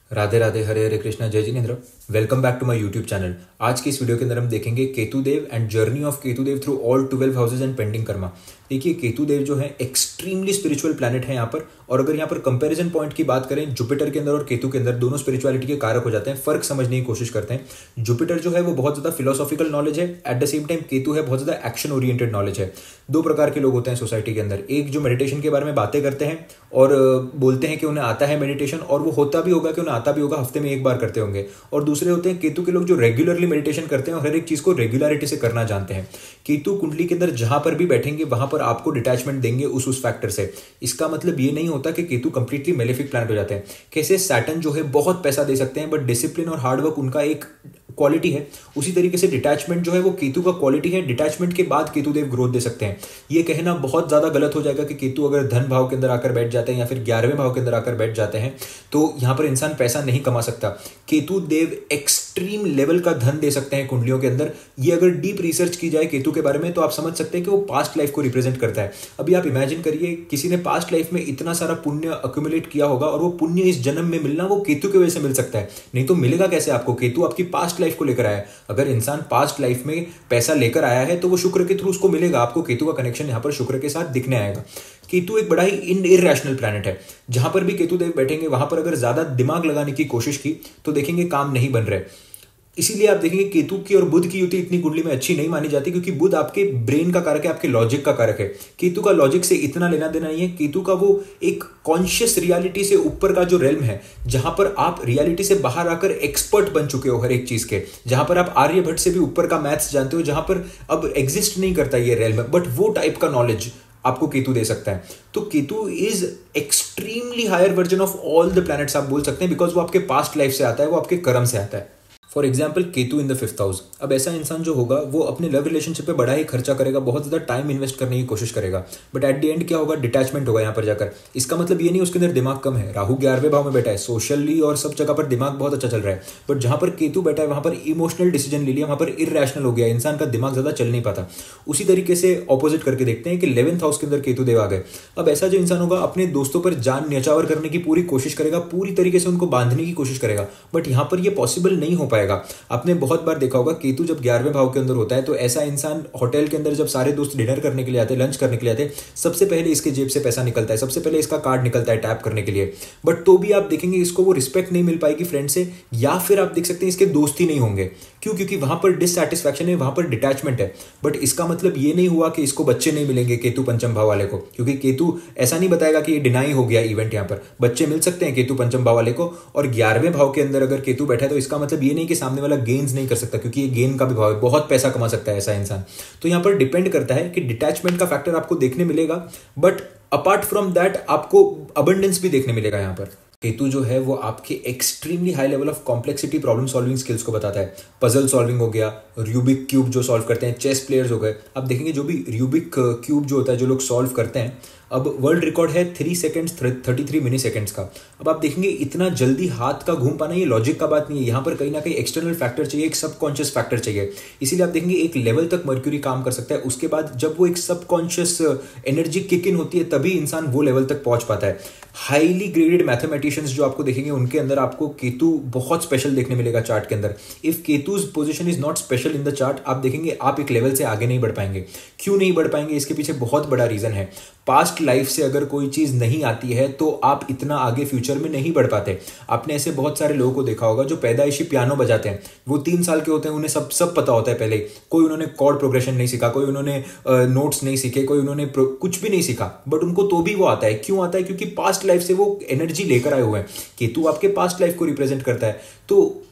राधे राधे, हरे हरे कृष्णा, जय Jinendra. Welcome back to my YouTube channel. आज की इस वीडियो के अंदर हम देखेंगे Ketudev and journey of Ketudev through all 12 houses and pending karma. देखिए, केतुदेव जो है एक्सट्रीमली स्पिरिचुअल प्लैनेट है यहाँ पर। और अगर यहाँ पर कंपैरिजन पॉइंट की बात करें, जुपिटर के अंदर और केतु के अंदर दोनों स्पिरिचुअलिटी के कारक हो जाते हैं। फर्क समझने की कोशिश करते हैं। जुपिटर जो है वो बहुत ज्यादा फिलोसॉफिकल नॉलेज है, at the same time Ketu है बहुत ज्यादा एक्शन ओरिएंटेड नॉलेज है। दो प्रकार के लोग होते हैं सोसाइटी के अंदर। एक जो मेडिटेशन के बारे में बातें करते हैं और बोलते हैं कि उन्हें आता है मेडिटेशन, और वो होता भी होगा कि उन्हें आता भी होगा, हफ्ते में एक बार करते होंगे। और दूसरे होते हैं केतु के लोग जो रेगुलरली मेडिटेशन करते हैं और हर एक चीज को रेगुलरिटी से करना जानते हैं। केतु कुंडली के अंदर जहां पर भी बैठेंगे वहां पर आपको डिटैचमेंट देंगे उस फैक्टर से। इसका मतलब ये नहीं होता कि केतु कंप्लीटली मेलेफिक प्लैनेट हो जाते हैं। कैसे सैटर्न जो है बहुत पैसा दे सकते हैं, बट डिसिप्लिन और हार्डवर्क उनका एक क्वालिटी है, उसी तरीके से डिटैचमेंट जो है वो केतु का क्वालिटी है। डिटैचमेंट के बाद केतुदेव ग्रोथ दे सकते हैं। ये कहना बहुत ज्यादा गलत हो जाएगा कि केतु अगर धन भाव के अंदर आकर बैठ जाते हैं या फिर 11वें भाव के अंदर आकर बैठ जाते हैं तो यहां पर इंसान पैसा नहीं कमा सकता। केतुदेव एक्सट्रीम लेवल का धन दे सकते हैं कुंडलियों के अंदर। ये अगर डीप रिसर्च की जाए केतु के बारे में तो आप समझ सकते हैं कि वो पास्ट लाइफ को रिप्रेजेंट करता है। अभी आप इमेजिन करिए, किसी ने पास्ट लाइफ में इतना सारा पुण्य अक्यूमुलेट किया होगा और वो पुण्य इस जन्म में मिलना वो केतु की वजह से मिल सकता है। नहीं तो मिलेगा कैसे आपको? केतु आपकी पास्ट लाइफ को लेकर आया है। अगर इंसान पास्ट लाइफ में पैसा लेकर आया है तो वो शुक्र के थ्रू उसको मिलेगा। आपको केतु का कनेक्शन यहां पर शुक्र के साथ दिखने आएगा। केतु एक बड़ा ही इरैशनल प्लैनेट है। जहां पर भी केतुदेव बैठेंगे वहां पर अगर ज्यादा दिमाग लगाने की कोशिश की तो देखेंगे काम नहीं बन रहे। इसीलिए आप देखेंगे केतु की और बुध की युति इतनी कुंडली में अच्छी नहीं मानी जाती, क्योंकि बुध आपके ब्रेन का कारक है, आपके लॉजिक का कारक है। केतु का लॉजिक से इतना लेना देना नहीं है। केतु का वो एक कॉन्शियस रियलिटी से ऊपर का जो रेल्म है, जहां पर आप रियलिटी से बाहर आकर एक्सपर्ट बन चुके हो हर एक चीज के, जहां पर आप आर्यभट्ट से भी ऊपर का मैथ्स जानते हो, जहां पर अब एग्जिस्ट नहीं करता ये रेल्म, बट वो टाइप का नॉलेज आपको केतु दे सकता है। तो Ketu is extremely higher version of all the planets आप बोल सकते हैं, बिकॉज वो आपके पास्ट लाइफ से आता है, वो आपके कर्म से आता है। For example Ketu in the 5th house. अब ऐसा इंसान जो होगा वो अपने लव रिलेशनशिप पे बड़ा ही खर्चा करेगा, बहुत ज्यादा टाइम इन्वेस्ट करने की कोशिश करेगा, बट एट द एंड क्या होगा? डिटैचमेंट होगा यहाँ पर जाकर। इसका मतलब ये नहीं उसके अंदर दिमाग कम है। राहु 11वें भाव में बैठा है, सोशली और सब जगह पर दिमाग बहुत अच्छा चल रहा है, बट जहां पर केतु बैठा है वहां पर इमोशनल डिसीजन ले लिया, वहां पर इरैशनल हो गया, इंसान का दिमाग ज्यादा चल नहीं पाता। उसी तरीके से ऑपोजिट करके देखते हैं कि 11th हाउस के अंदर केतुदेव आ गए। अब ऐसा जो इंसान होगा अपने दोस्तों पर जान न्यौछावर करने की पूरी कोशिश करेगा, पूरी तरीके से उनको बांधने की कोशिश करेगा, बट यहां पर यह पॉसिबल नहीं हो पाएगा। आपने बहुत बार देखा होगा केतु जब 11वें भाव के अंदर होता है तो ऐसा इंसान होटल के अंदर जब सारे दोस्त डिनर करने के लिए आते हैं, लंच करने के लिए आते हैं, सबसे पहले इसके जेब से पैसा निकलता है, सबसे पहले इसका कार्ड निकलता है टैप करने के लिए। बट तो भी आप देखेंगे इसको वो रिस्पेक्ट नहीं मिल पाएगी फ्रेंड से, या फिर आप देख सकते हैं इसके दोस्त ही नहीं होंगे। क्यों? क्योंकि वहां पर डिससैटिस्फैक्शन है, वहां पर डिटैचमेंट है। बट इसका मतलब ये नहीं हुआ कि इसको बच्चे नहीं मिलेंगे केतु पंचम भाव वाले को, क्योंकि केतु ऐसा नहीं बताएगा कि ये डिनाई हो गया इवेंट। यहाँ पर बच्चे मिल सकते हैं केतु पंचम भाव वाले को। और 11वें भाव के अंदर अगर केतु बैठा है तो इसका मतलब ये नहीं कि सामने वाला गेन्स नहीं कर सकता, क्योंकि ये गेन का भी भाव है, बहुत पैसा कमा सकता है ऐसा इंसान। तो यहाँ पर डिपेंड करता है कि डिटैचमेंट का फैक्टर आपको देखने मिलेगा, बट अपार्ट फ्रॉम दैट आपको अबंडेंस भी देखने मिलेगा। यहाँ पर केतु जो है वो आपके extremely high level of complexity problem solving skills को बताता है। पजल सॉल्विंग हो गया, रूबिक क्यूब जो सॉल्व करते हैं, चेस प्लेयर्स हो गए। आप देखेंगे जो भी रूबिक क्यूब जो होता है जो लोग सॉल्व करते हैं, अब वर्ल्ड रिकॉर्ड है 3 सेकेंड्स 33 मिली सेकेंड्स का। अब आप देखेंगे इतना जल्दी हाथ का घूम पाना ये लॉजिक का बात नहीं है। यहाँ पर कहीं ना कहीं एक्सटर्नल फैक्टर चाहिए, एक सबकॉन्शियस फैक्टर चाहिए। इसीलिए आप देखेंगे एक लेवल तक मर्क्यूरी काम कर सकता है, उसके बाद जब वो एक सबकॉन्शियस एनर्जी किक इन होती है तभी इंसान वो लेवल तक पहुंच पाता है। हाईली ग्रेडेड मैथमेटिशियंस जो आपको देखेंगे उनके अंदर आपको केतु बहुत स्पेशल देखने मिलेगा चार्ट के अंदर। If Ketu's position is not special in the chart, आप देखेंगे आप एक लेवल से आगे नहीं बढ़ पाएंगे। क्यों नहीं बढ़ पाएंगे? इसके पीछे बहुत बड़ा रीजन है। पास्ट लाइफ से अगर कोई चीज नहीं आती है तो आप इतना आगे फ्यूचर में नहीं बढ़ पाते। आपने ऐसे बहुत सारे लोगों को देखा होगा जो पैदाइशी पियानो बजाते हैं, वो 3 साल के होते हैं, उन्हें सब पता होता है पहले। कोई उन्होंने कॉर्ड प्रोग्रेशन नहीं सीखा, कोई उन्होंने नोट्स नहीं सीखे, कोई उन्होंने कुछ भी नहीं सीखा, बट उनको तो भी वो आता है। क्यों आता है? क्योंकि पास्ट लाइफ से वो एनर्जी लेकर आए हुए हैं। केतु आपके पास्ट लाइफ को रिप्रेजेंट करता है। तो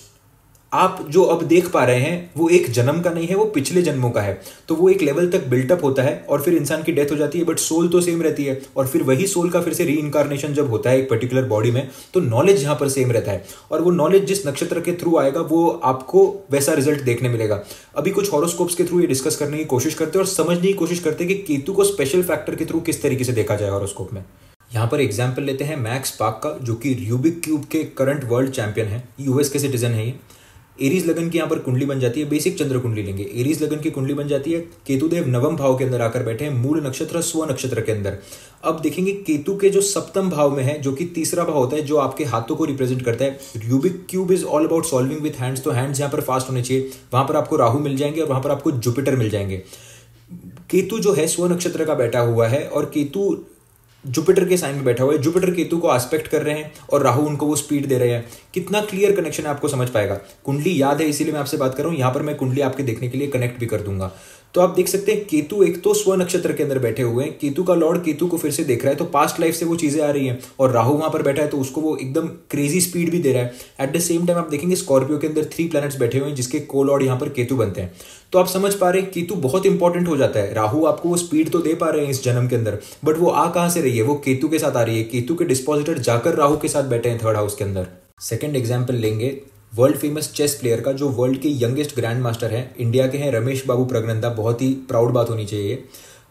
आप जो अब देख पा रहे हैं वो एक जन्म का नहीं है, वो पिछले जन्मों का है। तो वो एक लेवल तक बिल्टअप होता है और फिर इंसान की डेथ हो जाती है, बट सोल तो सेम रहती है। और फिर वही सोल का फिर से रीइंकारनेशन जब होता है एक पर्टिकुलर बॉडी में, तो नॉलेज यहां पर सेम रहता है। और वो नॉलेज जिस नक्षत्र के थ्रू आएगा वो आपको वैसा रिजल्ट देखने मिलेगा। अभी कुछ हॉरोस्कोप्स के थ्रू ये डिस्कस करने की कोशिश करते हैं और समझने की कोशिश करते हैं कि केतु को स्पेशल फैक्टर के थ्रू किस तरीके से देखा जाए हॉरोस्कोप में। यहाँ पर एग्जाम्पल लेते हैं मैक्स पार्क का, जो कि रूबिक क्यूब के करंट वर्ल्ड चैंपियन है, यूएस के सिटीजन है ये। एरीज लगन की यहाँ पर कुंडली बन जाती है, बेसिक चंद्र कुंडली लेंगे, एरीज लगन की कुंडली बन जाती है, केतुदेव नवम भाव के अंदर आकर बैठे हैं, मूल नक्षत्र स्व नक्षत्र के अंदर। अब देखेंगे केतु के जो सप्तम भाव में है, जो कि तीसरा भाव होता है, जो आपके हाथों को रिप्रेजेंट करता है। Rubik cube is all about solving with hands, तो हैंड्स यहाँ पर फास्ट होने चाहिए। वहां पर आपको राहु मिल जाएंगे और वहां पर आपको जुपिटर मिल जाएंगे। केतु जो है स्व नक्षत्र का बैठा हुआ है और केतु जुपिटर के साइन में बैठा हुआ है। जुपिटर केतु को एस्पेक्ट कर रहे हैं और राहु उनको वो स्पीड दे रहे हैं। कितना क्लियर कनेक्शन है आपको समझ पाएगा। कुंडली याद है इसीलिए मैं आपसे बात कर रहा हूं, यहां पर मैं कुंडली आपके देखने के लिए कनेक्ट भी कर दूंगा। तो आप देख सकते हैं केतु एक तो स्व नक्षत्र के अंदर बैठे हुए हैं, केतु का लॉर्ड केतु को फिर से देख रहा है, तो पास्ट लाइफ से वो चीजें आ रही हैं, और राहु वहां पर बैठा है तो उसको वो एकदम क्रेजी स्पीड भी दे रहा है। एट द सेम टाइम आप देखेंगे स्कॉर्पियो के अंदर 3 प्लैनेट्स बैठे हुए हैं जिसके को लॉर्ड यहाँ पर केतु बनते हैं। तो आप समझ पा रहे हैं केतु बहुत इंपॉर्टेंट हो जाता है। राहु आपको वो स्पीड तो दे पा रहे हैं इस जन्म के अंदर, बट वो आ कहां से रही है, वो केतु के साथ आ रही है। केतु के डिस्पोजिटर जाकर राहु के साथ बैठे हैं 3rd हाउस के अंदर। सेकंड एग्जांपल लेंगे वर्ल्ड फेमस चेस प्लेयर का, जो वर्ल्ड के यंगेस्ट ग्रैंड मास्टर है, इंडिया के हैं, रमेश बाबू प्रगनंदा। बहुत ही प्राउड बात होनी चाहिए।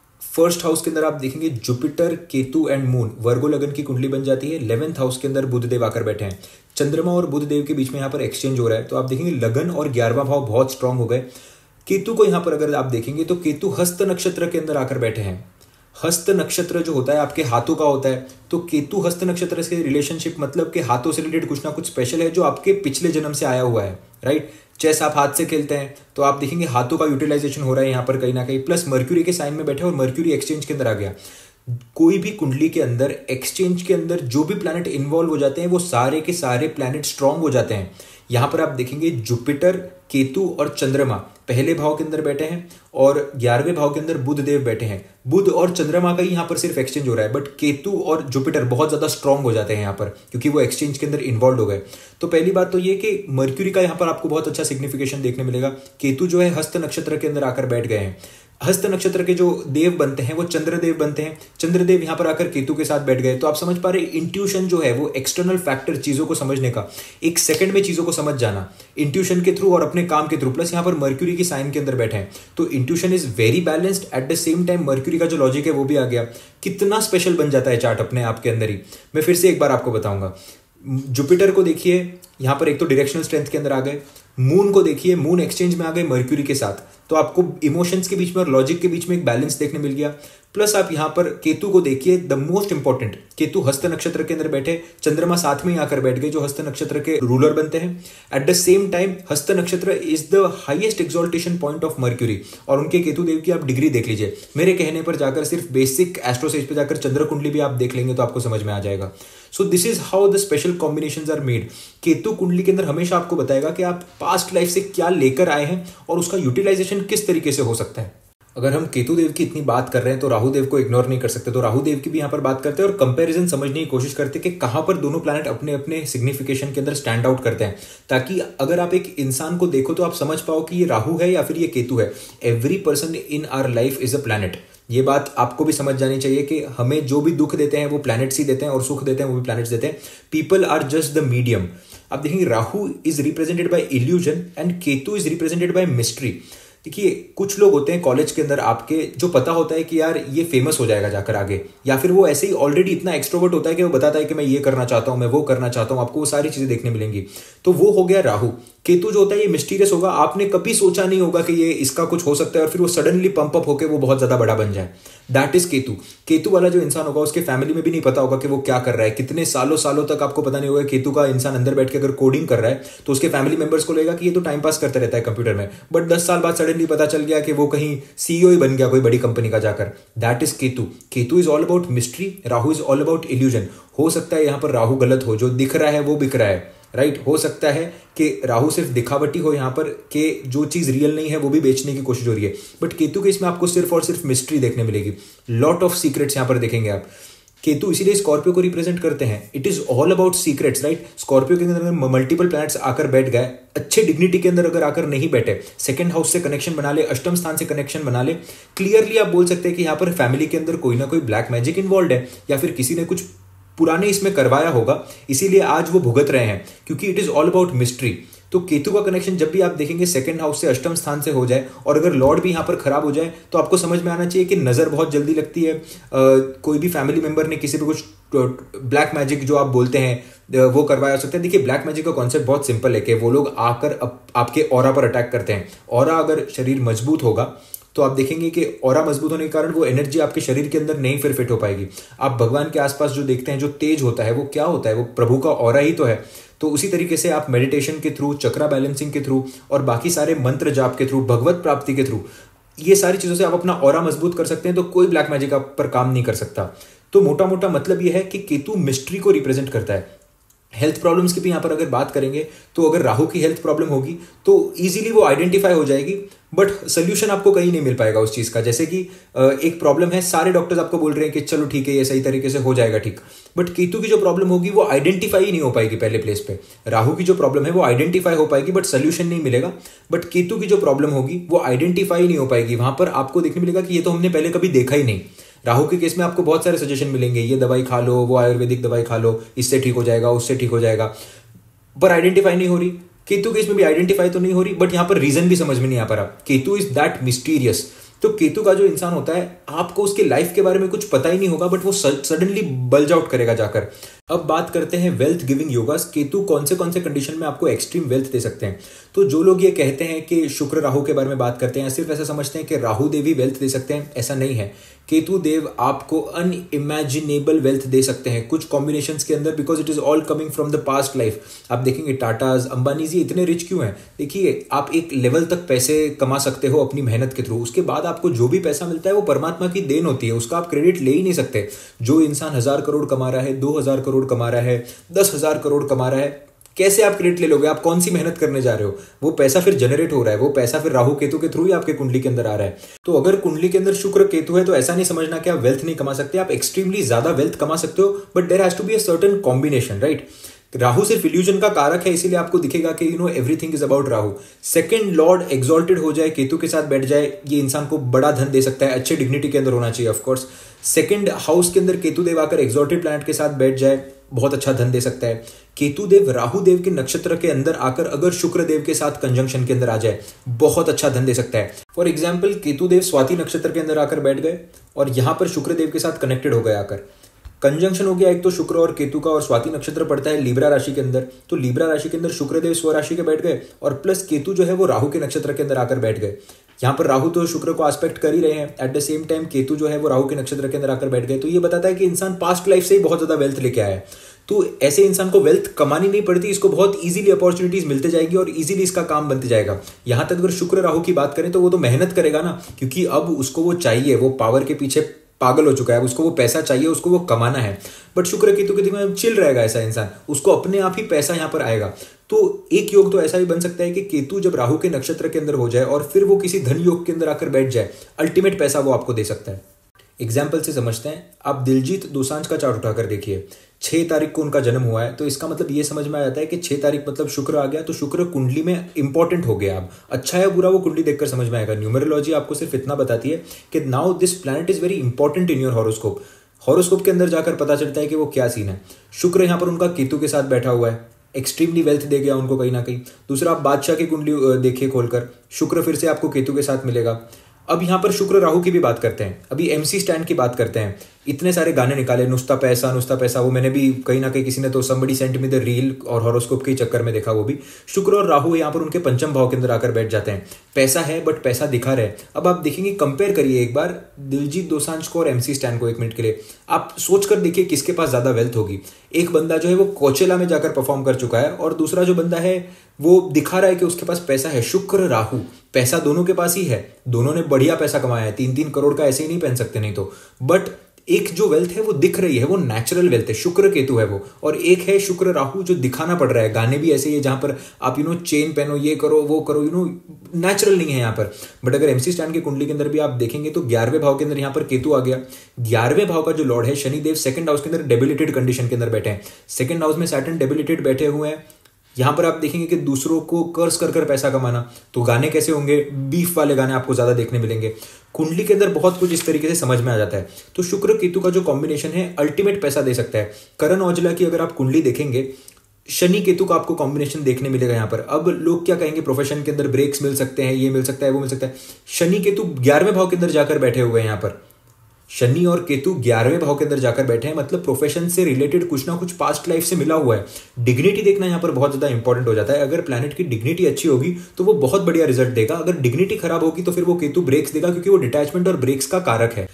1st हाउस के अंदर आप देखेंगे Jupiter Ketu and Moon, Virgo लगन की कुंडली बन जाती है। 11th हाउस के अंदर बुधदेव आकर बैठे हैं। चंद्रमा और बुधदेव के बीच में यहाँ पर एक्सचेंज हो रहा है, तो आप देखेंगे लगन और 11वां भाव बहुत स्ट्रांग हो गए। केतु को यहाँ पर अगर आप देखेंगे तो केतु हस्त नक्षत्र के अंदर आकर बैठे हैं। हस्त नक्षत्र जो होता है आपके हाथों का होता है, तो केतु हस्त नक्षत्र से रिलेशनशिप मतलब के हाथों से रिलेटेड कुछ ना कुछ स्पेशल है जो आपके पिछले जन्म से आया हुआ है, राइट। चेस आप हाथ से खेलते हैं तो आप देखेंगे हाथों का यूटिलाइजेशन हो रहा है यहाँ पर कहीं ना कहीं, प्लस मर्क्यूरी के साइन में बैठे और मर्क्यूरी एक्सचेंज के अंदर आ गया। कोई भी कुंडली के अंदर एक्सचेंज के अंदर जो भी प्लैनेट इन्वॉल्व हो जाते हैं वो सारे के सारे प्लैनेट स्ट्रांग हो जाते हैं। यहां पर आप देखेंगे जुपिटर केतु और चंद्रमा पहले भाव के अंदर बैठे हैं और 11वें भाव के अंदर बुध देव बैठे हैं। बुध और चंद्रमा का ही यहां पर सिर्फ एक्सचेंज हो रहा है, बट केतु और जुपिटर बहुत ज्यादा स्ट्रांग हो जाते हैं यहां पर, क्योंकि वो एक्सचेंज के अंदर इन्वॉल्व हो गए। तो पहली बात तो ये कि मर्क्यूरी का यहां पर आपको बहुत अच्छा सिग्निफिकेशन देखने मिलेगा। केतु जो है हस्त नक्षत्र के अंदर आकर बैठ गए हैं। हस्त नक्षत्र के जो देव बनते हैं वो चंद्रदेव बनते हैं। चंद्रदेव यहां पर आकर केतु के साथ बैठ गए। तो आप समझ पा रहे इंट्यूशन जो है वो एक्सटर्नल फैक्टर, चीजों को समझने का, एक सेकंड में चीजों को समझ जाना इंट्यूशन के थ्रू और अपने काम के थ्रू, प्लस यहां पर मर्क्यूरी की साइन के अंदर बैठे हैं तो intuition is very balanced. At the same time Mercury का जो लॉजिक है वो भी आ गया। कितना स्पेशल बन जाता है चार्ट अपने आप के अंदर ही। मैं फिर से एक बार आपको बताऊंगा। जुपिटर को देखिए यहां पर एक तो डायरेक्शनल स्ट्रेंथ के अंदर आ गए। मून को देखिए, मून एक्सचेंज में आ गए मर्क्यूरी के साथ, तो आपको इमोशंस के बीच में और लॉजिक के बीच में एक बैलेंस देखने मिल गया। प्लस आप यहां पर केतु को देखिए, द मोस्ट इंपॉर्टेंट, केतु हस्त नक्षत्र के अंदर बैठे, चंद्रमा साथ में ही आकर बैठ गए जो हस्त नक्षत्र के रूलर बनते हैं। At the same time Hasta nakshatra is the highest exaltation point of Mercury, और उनके केतु देव की आप डिग्री देख लीजिए। मेरे कहने पर जाकर सिर्फ बेसिक एस्ट्रोसेज पे जाकर चंद्र कुंडली भी आप देख लेंगे तो आपको समझ में आ जाएगा। So this is how the special combinations are made. Ketu कुंडली के अंदर हमेशा आपको बताएगा कि आप पास्ट लाइफ से क्या लेकर आए हैं और उसका यूटिलाइजेशन किस तरीके से हो सकता है। अगर हम केतु देव की इतनी बात कर रहे हैं तो राहु देव को इग्नोर नहीं कर सकते, तो राहु देव की भी यहाँ पर बात करते हैं और कंपैरिजन समझने की कोशिश करते हैं कि कहाँ पर दोनों प्लैनेट अपने अपने सिग्निफिकेशन के अंदर स्टैंड आउट करते हैं, ताकि अगर आप एक इंसान को देखो तो आप समझ पाओ कि ये राहु है या फिर ये केतु है। Every person in our life is a planet. ये बात आपको भी समझ जानी चाहिए कि हमें जो भी दुख देते हैं वो प्लैनेट्स ही देते हैं और सुख देते हैं वो भी प्लैनेट्स देते हैं। People are just the medium. आप देखेंगे Rahu is represented by illusion and Ketu is represented by mystery. देखिए कुछ लोग होते हैं कॉलेज के अंदर आपके जो पता होता है कि यार ये फेमस हो जाएगा जाकर आगे, या फिर वो ऐसे ही ऑलरेडी इतना एक्सट्रोवर्ट होता है कि वो बताता है कि मैं ये करना चाहता हूं, मैं वो करना चाहता हूं, आपको वो सारी चीजें देखने मिलेंगी। तो वो हो गया राहु। केतु जो होता है ये मिस्टीरियस होगा, आपने कभी सोचा नहीं होगा कि ये इसका कुछ हो सकता है और फिर वो सडनली पंप अप होकर वो बहुत ज्यादा बड़ा बन जाए। That is Ketu. केतु वाला जो इंसान होगा उसके फैमिली में भी नहीं पता होगा कि वो क्या कर रहा है, कितने सालों सालों तक आपको पता नहीं होगा। केतु का इंसान अंदर बैठ के अगर कोडिंग कर रहा है तो उसके फैमिली मेंबर्स को लगेगा कि ये तो टाइम पास करता रहता है कंप्यूटर में, बट 10 साल बाद सडनली पता चल गया कि वो कहीं सीईओ ही बन गया कोई बड़ी कंपनी का जाकर। That is Ketu. Ketu is all about mystery, Rahu is all about illusion. हो सकता है यहां पर राहु गलत हो, जो दिख रहा है वो बिक रहा है, राइट। हो सकता है कि राहु सिर्फ दिखावटी हो यहां पर, कि जो चीज रियल नहीं है वो भी बेचने की कोशिश हो रही है, बट केतु के इसमें आपको सिर्फ और सिर्फ मिस्ट्री देखने मिलेगी। लॉट ऑफ सीक्रेट्स यहां पर देखेंगे आप। केतु इसीलिए स्कॉर्पियो को रिप्रेजेंट करते हैं। It is all about secrets, right. Scorpio के अंदर मल्टीपल प्लैनेट्स आकर बैठ गए, अच्छे डिग्निटी के अंदर अगर आकर नहीं बैठे, सेकंड हाउस से कनेक्शन बना ले, अष्टम स्थान से कनेक्शन बना ले, क्लियरली आप बोल सकते हैं कि यहाँ पर फैमिली के अंदर कोई ना कोई ब्लैक मैजिक इन्वॉल्व है, या फिर किसी ने कुछ पुराने इसमें करवाया होगा, इसीलिए आज वो भुगत रहे हैं, क्योंकि it is all about mystery. तो केतु का कनेक्शन जब भी आप देखेंगे सेकंड हाउस से अष्टम स्थान से हो जाए और अगर लॉर्ड भी यहाँ पर खराब हो जाए तो आपको समझ में आना चाहिए कि नज़र बहुत जल्दी लगती है। कोई भी फैमिली मेंबर ने किसी पे कुछ ब्लैक मैजिक जो आप बोलते हैं वो करवाया सकते हैं। देखिए ब्लैक मैजिक का कॉन्सेप्ट बहुत सिंपल है कि वो लोग आकर आपके ऑरा पर अटैक करते हैं। ऑरा अगर शरीर मजबूत होगा तो आप देखेंगे कि ऑरा मजबूत होने के कारण वो एनर्जी आपके शरीर के अंदर नहीं फिर फिट हो पाएगी। आप भगवान के आसपास जो देखते हैं जो तेज होता है वो क्या होता है, वो प्रभु का ऑरा ही तो है। तो उसी तरीके से आप मेडिटेशन के थ्रू, चक्रा बैलेंसिंग के थ्रू और बाकी सारे मंत्र जाप के थ्रू, भगवत प्राप्ति के थ्रू, ये सारी चीज़ों से आप अपना ऑरा मजबूत कर सकते हैं। तो कोई ब्लैक मैजिक आप पर काम नहीं कर सकता। तो मोटा मोटा मतलब यह है कि केतु मिस्ट्री को रिप्रेजेंट करता है। हेल्थ प्रॉब्लम्स की भी यहाँ पर अगर बात करेंगे तो अगर राहु की हेल्थ प्रॉब्लम होगी तो इजीली वो आइडेंटिफाई हो जाएगी, बट सोल्यूशन आपको कहीं नहीं मिल पाएगा उस चीज़ का। जैसे कि एक प्रॉब्लम है, सारे डॉक्टर्स आपको बोल रहे हैं कि चलो ठीक है ये सही तरीके से हो जाएगा ठीक, बट केतु की जो प्रॉब्लम होगी वो आइडेंटिफाई ही नहीं हो पाएगी पहले प्लेस पे। राहु की जो प्रॉब्लम है वो आइडेंटिफाई हो पाएगी बट सोल्यूशन नहीं मिलेगा। बट केतु की जो प्रॉब्लम होगी वो आइडेंटिफाई नहीं हो पाएगी, वहां पर आपको देखने मिलेगा कि ये तो हमने पहले कभी देखा ही नहीं। राहु के केस में आपको बहुत सारे सजेशन मिलेंगे, ये दवाई खा लो, वो आयुर्वेदिक दवाई खा लो, इससे ठीक हो जाएगा, उससे ठीक हो जाएगा, पर आइडेंटिफाई नहीं हो रही। केतु केस में भी आइडेंटिफाई तो नहीं हो रही, बट यहां पर रीजन भी समझ में नहीं आ पा रहा। Ketu is that mysterious. तो केतु का जो इंसान होता है, आपको उसके लाइफ के बारे में कुछ पता ही नहीं होगा बट वो सडनली बल्ज आउट करेगा जाकर। अब बात करते हैं वेल्थ गिविंग योगास। केतु कौन से कंडीशन में आपको एक्सट्रीम वेल्थ दे सकते हैं। तो जो लोग ये कहते हैं कि शुक्र राहु के बारे में बात करते हैं, सिर्फ ऐसा समझते हैं कि राहु देव ही वेल्थ दे सकते हैं, ऐसा नहीं है। केतु देव आपको अनइमेजिनेबल वेल्थ दे सकते हैं कुछ कॉम्बिनेशंस के अंदर, because it is all coming from the past life. आप देखेंगे टाटाज, अंबानीज ये इतने रिच क्यों हैं? देखिए आप एक लेवल तक पैसे कमा सकते हो अपनी मेहनत के थ्रू, उसके बाद आपको जो भी पैसा मिलता है वो परमात्मा की देन होती है, उसका आप क्रेडिट ले ही नहीं सकते। जो इंसान 1000 करोड़ कमा रहा है, 2000 करोड़ कमा रहा है, 10,000 करोड़ कमा रहा है, कैसे आप क्रेडिट ले लोगे? आप कौन सी मेहनत करने जा रहे हो? वो पैसा फिर जनरेट हो रहा है, वो पैसा फिर राहु केतु के थ्रू ही आपके कुंडली के अंदर आ रहा है। तो अगर कुंडली के अंदर शुक्र केतु है तो ऐसा नहीं समझना कि आप वेल्थ नहीं कमा सकते, आप एक्सट्रीमली ज्यादा वेल्थ कमा सकते हो, but there has to be a certain combination, right? Rahu सिर्फ इल्यूजन का कारक है, इसीलिए आपको दिखेगा कि everything is about Rahu. Second lord exalted हो जाए, केतु के साथ बैठ जाए, ये इंसान को बड़ा धन दे सकता है, अच्छे डिग्निटी के अंदर होना चाहिए ऑफकोर्स। सेकंड हाउस के अंदर केतु देव आकर एक्सॉल्टेड प्लैनेट के साथ बैठ जाए, बहुत अच्छा धन दे सकता है। केतु देव राहु देव के नक्षत्र के अंदर आकर अगर शुक्र देव के साथ कंजंक्शन के अंदर आ जाए, बहुत अच्छा धन दे सकता है। फॉर एग्जाम्पल केतु देव स्वाति नक्षत्र के अंदर आकर बैठ गए और यहां पर शुक्र देव के साथ कनेक्टेड हो गए, आकर कंजंक्शन हो गया। एक तो शुक्र और केतु का, और स्वाति नक्षत्र पड़ता है लीब्रा राशि के अंदर, तो लीब्रा राशि के अंदर शुक्रदेव स्वराशि के बैठ गए और प्लस केतु जो है वो राहु के नक्षत्र के अंदर आकर बैठ गए। यहाँ पर राहु तो शुक्र को एस्पेक्ट कर ही रहे हैं, at the same time Ketu जो है वो राहु के नक्षत्र के अंदर आकर बैठ गए। तो ये बताता है कि इंसान पास्ट लाइफ से ही बहुत ज्यादा वेल्थ लेके आया है। तो ऐसे इंसान को वेल्थ कमानी नहीं पड़ती, इसको बहुत इजीली अपॉर्चुनिटीज मिलते जाएगी और इजीली इसका काम बनते जाएगा। यहां तक अगर शुक्र राहु की बात करें तो वो तो मेहनत करेगा ना, क्योंकि अब उसको वो चाहिए, वो पावर के पीछे पागल हो चुका है, उसको वो पैसा चाहिए, उसको वो कमाना है। बट शुक्र केतु के दिमाग में चिल रहेगा ऐसा इंसान, उसको अपने आप ही पैसा यहाँ पर आएगा। तो एक योग तो ऐसा भी बन सकता है कि केतु जब राहु के नक्षत्र के अंदर हो जाए और फिर वो किसी धन योग के अंदर आकर बैठ जाए, अल्टीमेट पैसा वो आपको दे सकता है। एग्जाम्पल से समझते हैं। आप दिलजीत दोसांझ का चार्ट उठाकर देखिए, 6 तारीख को उनका जन्म हुआ है, तो इसका मतलब ये समझ में आ जाता है कि 6 तारीख मतलब शुक्र आ गया, तो शुक्र कुंडली में इंपॉर्टेंट हो गया। अब अच्छा है बुरा वो कुंडली देखकर समझ में आएगा। न्यूमरोलॉजी आपको सिर्फ इतना बताती है कि now this planet is very important in your horoscope. Horoscope के अंदर जाकर पता चलता है कि वो क्या सीन है। शुक्र यहाँ पर उनका केतु के साथ बैठा हुआ है, एक्सट्रीमली वेल्थ दे गया उनको कहीं ना कहीं। दूसरा, आप बादशाह की कुंडली देखिए खोलकर, शुक्र फिर से आपको केतु के साथ मिलेगा। अब यहाँ पर शुक्र राहु की भी बात करते हैं, अभी MC स्टैंड की बात करते हैं। इतने सारे गाने निकाले, नुस्ता पैसा, वो मैंने भी कहीं ना कहीं किसी ने तो somebody sent me the reel और हॉरोस्कोप के चक्कर में देखा। वो भी शुक्र और राहु यहाँ पर उनके पंचम भाव के अंदर आकर बैठ जाते हैं। पैसा है बट पैसा दिखा रहे। अब आप देखेंगे, कंपेयर करिए एक बार दिलजीत दोसांझ को और MC स्टैंड को 1 मिनट के लिए। आप सोच कर देखिए किसके पास ज्यादा वेल्थ होगी। एक बंदा जो है वो कोचेला में जाकर परफॉर्म कर चुका है और दूसरा जो बंदा है वो दिखा रहा है कि उसके पास पैसा है। शुक्र राहु, पैसा दोनों के पास ही है, दोनों ने बढ़िया पैसा कमाया है। 3-3 करोड़ का ऐसे ही नहीं पहन सकते नहीं तो। बट एक जो वेल्थ है वो दिख रही है, वो नेचुरल वेल्थ है, शुक्र केतु है वो। और एक है शुक्र राहु जो दिखाना पड़ रहा है। गाने भी ऐसे ही है जहां पर आप चेन पहनो, ये करो वो करो, नेचुरल नहीं है यहाँ पर। बट अगर MC स्टैंड की कुंडली के अंदर भी आप देखेंगे तो 11वें भाव के अंदर यहाँ पर केतु आ गया। 11वें भाव का जो लॉर्ड है शनिदेव सेकंड हाउस के अंदर डेबिलिटेड कंडीशन के अंदर बैठे हैं। सेकंड हाउस में सैटर्न डेबिलिटेड बैठे हुए हैं। यहां पर आप देखेंगे कि दूसरों को कर्ज कर पैसा कमाना, तो गाने कैसे होंगे? बीफ वाले गाने आपको ज्यादा देखने मिलेंगे। कुंडली के अंदर बहुत कुछ इस तरीके से समझ में आ जाता है। तो शुक्र केतु का जो कॉम्बिनेशन है अल्टीमेट पैसा दे सकता है। करण औजला की अगर आप कुंडली देखेंगे, शनि केतु का आपको कॉम्बिनेशन देखने मिलेगा यहाँ पर। अब लोग क्या कहेंगे, प्रोफेशन के अंदर ब्रेक्स मिल सकते हैं, ये मिल सकता है, वो मिल सकता है। शनि केतु 11वें भाव के अंदर जाकर बैठे हुए हैं यहाँ पर। शनि और केतु 11वें भाव के अंदर जाकर बैठे हैं, मतलब प्रोफेशन से रिलेटेड कुछ ना कुछ पास्ट लाइफ से मिला हुआ है। डिग्निटी देखना यहाँ पर बहुत ज्यादा इंपॉर्टेंट हो जाता है। अगर प्लैनेट की डिग्निटी अच्छी होगी तो वो बहुत बढ़िया रिजल्ट देगा। अगर डिग्निटी खराब होगी तो फिर वो केतु ब्रेक्स देगा, क्योंकि वो डिटैचमेंट और ब्रेक्स का कारक है।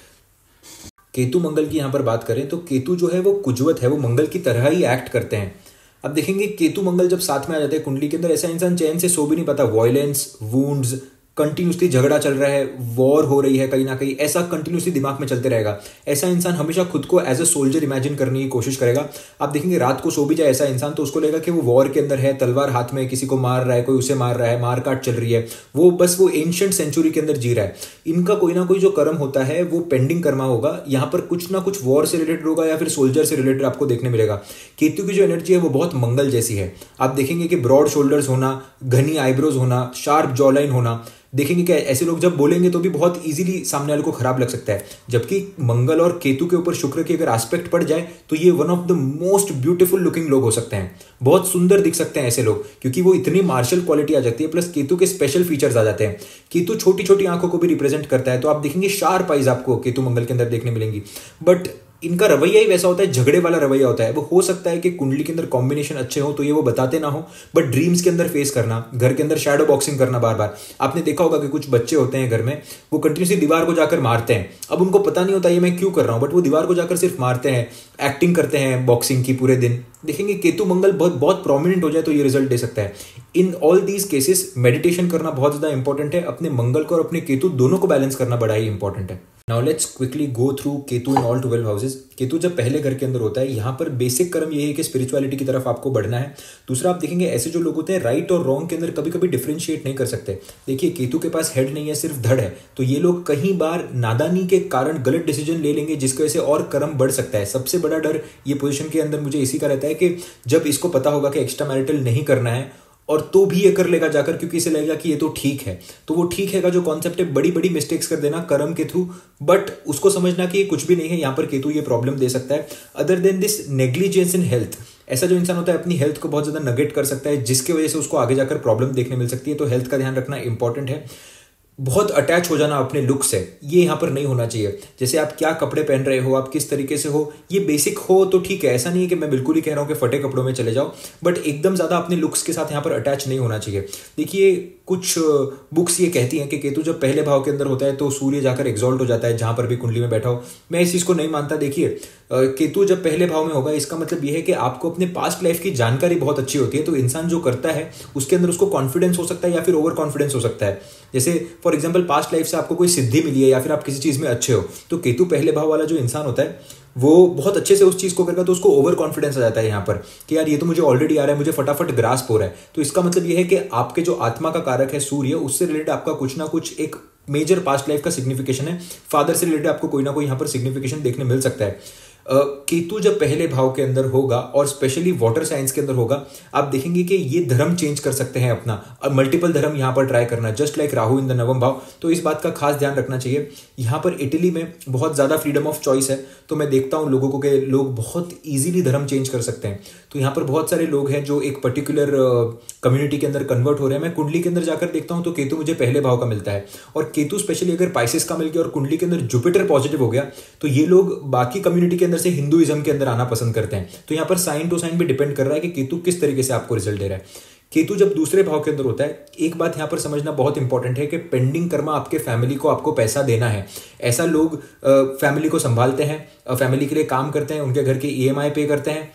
केतु मंगल की यहाँ पर बात करें तो केतु जो है वो कुजवत है, वो मंगल की तरह ही एक्ट करते हैं। अब देखेंगे केतु मंगल जब साथ में आ जाते हैं कुंडली के अंदर, ऐसा इंसान चैन से सो भी नहीं पाता। वॉयलेंस, वुंड्स, कंटिन्यूसली झगड़ा चल रहा है, वॉर हो रही है कहीं ना कहीं, ऐसा कंटिन्यूसली दिमाग में चलते रहेगा। ऐसा इंसान हमेशा खुद को एज अ सोल्जर इमेजिन करने की कोशिश करेगा। आप देखेंगे रात को सो भी जाए ऐसा इंसान तो उसको लगेगा कि वो वॉर के अंदर है, तलवार हाथ में, किसी को मार रहा है, कोई उसे मार रहा है, मारकाट चल रही है। वो बस वो एंशिएंट सेंचुरी के अंदर जी रहा है। इनका कोई ना कोई जो कर्म होता है वो पेंडिंग कर्मा होगा। यहाँ पर कुछ ना कुछ वॉर से रिलेटेड होगा या फिर सोल्जर से रिलेटेड आपको देखने मिलेगा। केतु की जो एनर्जी है वो बहुत मंगल जैसी है। आप देखेंगे कि ब्रॉड शोल्डर्स होना, घनी आईब्रोज होना, शार्प जॉलाइन होना। देखेंगे कि ऐसे लोग जब बोलेंगे तो भी बहुत इजीली सामने वाले को खराब लग सकता है। जबकि मंगल और केतु के ऊपर शुक्र की अगर एस्पेक्ट पड़ जाए तो ये one of the most beautiful looking लोग हो सकते हैं। बहुत सुंदर दिख सकते हैं ऐसे लोग, क्योंकि वो इतनी मार्शल क्वालिटी आ जाती है, प्लस केतु के स्पेशल फीचर्स आ जाते हैं। केतु छोटी छोटी आंखों को भी रिप्रेजेंट करता है, तो आप देखेंगे शार्प आइज आपको केतु मंगल के अंदर देखने मिलेंगी। बट इनका रवैया ही वैसा होता है, झगड़े वाला रवैया होता है। वो हो सकता है कि कुंडली के अंदर कॉम्बिनेशन अच्छे हो तो ये वो बताते ना हो, बट ड्रीम्स के अंदर फेस करना, घर के अंदर शैडो बॉक्सिंग करना बार बार। आपने देखा होगा कि कुछ बच्चे होते हैं घर में, वो कंटिन्यूसली दीवार को जाकर मारते हैं। अब उनको पता नहीं होता ये मैं क्यों कर रहा हूं, बट वो दीवार को जाकर सिर्फ मारते हैं, एक्टिंग करते हैं बॉक्सिंग की पूरे दिन। देखेंगे केतु मंगल बहुत बहुत प्रोमिनेंट हो जाए तो ये रिजल्ट दे सकता है। In all these cases meditation करना बहुत ज्यादा इंपॉर्टेंट है। अपने मंगल को और अपने केतु दोनों को बैलेंस करना बड़ा ही इंपॉर्टेंट है। Now let's quickly go through Ketu in all 12 houses. Ketu जब पहले घर के अंदर होता है, यहाँ पर बेसिक कर्म ये है कि स्पिरिचुअलिटी की तरफ आपको बढ़ना है। दूसरा, आप देखेंगे ऐसे जो लोग होते हैं राइट और रॉन्ग के अंदर कभी कभी डिफरेंशिएट नहीं कर सकते। देखिए केतु के पास हेड नहीं है, सिर्फ धड़ है, तो ये लोग कई बार नादानी के कारण गलत डिसीजन ले लेंगे, जिसकी वजह से और कर्म बढ़ सकता है। सबसे बड़ा डर ये पोजीशन के अंदर मुझे इसी का रहता है कि जब इसको पता होगा कि एक्स्ट्रा मैरिटल नहीं करना है और तो भी ये कर लेगा जाकर, क्योंकि इसे लगेगा कि ये तो ठीक है। तो वो ठीक है का जो कॉन्सेप्ट है, बड़ी बड़ी मिस्टेक्स कर देना कर्म के थ्रू, बट उसको समझना कि ये कुछ भी नहीं है। यहाँ पर केतु ये प्रॉब्लम दे सकता है। Other than this, negligence in health. ऐसा जो इंसान होता है अपनी हेल्थ को बहुत ज्यादा नेगलेक्ट कर सकता है, जिसकी वजह से उसको आगे जाकर प्रॉब्लम देखने मिल सकती है। तो हेल्थ का ध्यान रखना इंपॉर्टेंट है। बहुत अटैच हो जाना अपने लुक से, ये यहाँ पर नहीं होना चाहिए। जैसे आप क्या कपड़े पहन रहे हो, आप किस तरीके से हो, ये बेसिक हो तो ठीक है। ऐसा नहीं है कि मैं बिल्कुल ही कह रहा हूँ कि फटे कपड़ों में चले जाओ, बट एकदम ज्यादा अपने लुक्स के साथ यहाँ पर अटैच नहीं होना चाहिए। देखिए कुछ बुक्स ये कहती हैं कि केतु जब पहले भाव के अंदर होता है तो सूर्य जाकर एग्जॉल्ट हो जाता है, जहां पर भी कुंडली में बैठा हो। मैं इस चीज को नहीं मानता। देखिए केतु जब पहले भाव में होगा, इसका मतलब यह है कि आपको अपने पास्ट लाइफ की जानकारी बहुत अच्छी होती है। तो इंसान जो करता है उसके अंदर उसको कॉन्फिडेंस हो सकता है या फिर ओवर कॉन्फिडेंस हो सकता है। जैसे फॉर एग्जाम्पल पास्ट लाइफ से आपको कोई सिद्धि मिली है या फिर आप किसी चीज में अच्छे हो, तो केतु पहले भाव वाला जो इंसान होता है वो बहुत अच्छे से उस चीज को करेगा, तो उसको ओवर कॉन्फिडेंस आ जाता है यहाँ पर कि यार ये तो मुझे ऑलरेडी आ रहा है, मुझे फटाफट ग्रास्प हो रहा है। तो इसका मतलब ये है कि आपके जो आत्मा का कारक है सूर्य, उससे रिलेटेड आपका कुछ ना कुछ एक मेजर पास्ट लाइफ का सिग्निफिकेशन है। फादर से रिलेटेड आपको कोई ना कोई यहाँ पर सिग्निफिकेशन देखने मिल सकता है। केतु जब पहले भाव के अंदर होगा और स्पेशली वाटर साइंस के अंदर होगा, आप देखेंगे कि ये धर्म चेंज कर सकते हैं अपना, और मल्टीपल धर्म यहाँ पर ट्राई करना, just like Rahu in the नवम भाव। तो इस बात का खास ध्यान रखना चाहिए। यहाँ पर इटली में बहुत ज्यादा फ्रीडम ऑफ चॉइस है, तो मैं देखता हूँ लोगों को कि लोग बहुत इजीली धर्म चेंज कर सकते हैं। तो यहाँ पर बहुत सारे लोग हैं जो एक पर्टिकुलर कम्युनिटी के अंदर कन्वर्ट हो रहे हैं। मैं कुंडली के अंदर जाकर देखता हूँ तो केतु मुझे पहले भाव का मिलता है, और केतु स्पेशली अगर पाइसेस का मिल गया और कुंडली के अंदर जुपिटर पॉजिटिव हो गया, तो ये लोग बाकी कम्युनिटी के अंदर से हिंदुइज्म के अंदर आना पसंद करते हैं। तो यहाँ पर साइन टू साइन भी डिपेंड कर रहा है कि केतु किस तरीके से आपको रिजल्ट दे रहा है। केतु जब दूसरे भाव के अंदर होता है, एक बात यहाँ पर समझना बहुत इंपॉर्टेंट है कि पेंडिंग कर्मा आपके फैमिली को आपको पैसा देना है। ऐसा लोग फैमिली को संभालते हैं, फैमिली के लिए काम करते हैं, उनके घर के EMI पे करते हैं,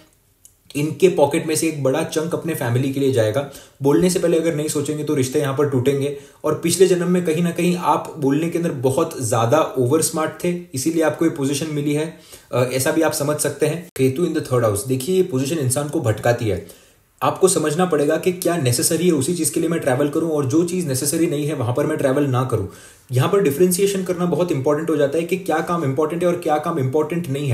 इनके पॉकेट में से एक बड़ा चंक अपने फैमिली के लिए जाएगा। बोलने से पहले अगर नहीं सोचेंगे तो रिश्ते यहाँ पर टूटेंगे। और पिछले जन्म में कहीं ना कहीं आप बोलने के अंदर बहुत ज्यादा ओवर स्मार्ट थे, इसीलिए आपको ये पोजीशन मिली है, ऐसा भी आप समझ सकते हैं। Ketu in the third house, देखिए ये पोजीशन इंसान को भटकाती है। आपको समझना पड़ेगा कि क्या नेसेसरी है उसी चीज के लिए मैं ट्रैवल करूं, और जो चीज नेसेसरी नहीं है वहां पर मैं ट्रैवल ना करूं। यहाँ पर डिफरेंशिएशन करना बहुत इंपॉर्टेंट हो जाता है कि क्या काम इंपॉर्टेंट है और क्या काम इंपॉर्टेंट नहीं है।